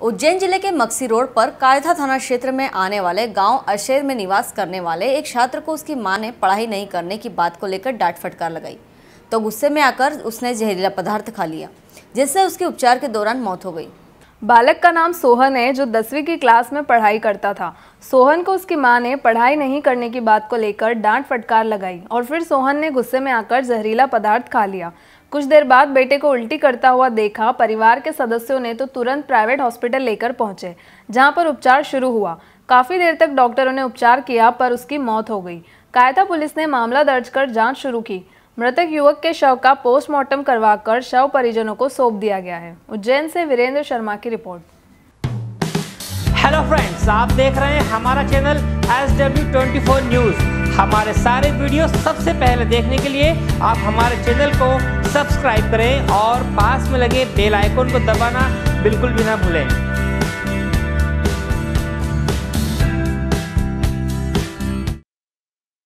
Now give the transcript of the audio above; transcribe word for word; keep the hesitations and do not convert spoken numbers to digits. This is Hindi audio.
उज्जैन जिले के मक्सी रोड पर कायथा थाना क्षेत्र में आने वाले गांव अशेर में निवास करने वाले एक छात्र को उसकी मां ने पढ़ाई नहीं करने की बात को लेकर डांट फटकार लगाई, तो गुस्से में आकर उसने जहरीला पदार्थ खा लिया, जिससे उसके उपचार के दौरान मौत हो गई। बालक का नाम सोहन है, जो दसवीं की क्लास में पढ़ाई करता था। सोहन को उसकी मां ने पढ़ाई नहीं करने की बात को लेकर डांट फटकार लगाई और फिर सोहन ने गुस्से में आकर जहरीला पदार्थ खा लिया। कुछ देर बाद बेटे को उल्टी करता हुआ देखा। परिवार के सदस्यों ने तो तुरंत प्राइवेट हॉस्पिटल लेकर पहुंचे, जहां पर उपचार शुरू हुआ। काफी देर तक डॉक्टरों ने उपचार किया, पर उसकी मौत हो गई। कायथा पुलिस ने मामला दर्ज कर जांच शुरू की। मृतक युवक के शव का पोस्टमार्टम करवाकर शव परिजनों को सौंप दिया गया है। उज्जैन से वीरेंद्र शर्मा की रिपोर्ट। हेलो फ्रेंड्स, आप देख रहे हैं हमारा channel S W twenty four news. हमारे सारे वीडियो सबसे पहले देखने के लिए आप हमारे चैनल को सब्सक्राइब करें और पास में लगे बेल आइकन को दबाना बिल्कुल भी ना भूलें।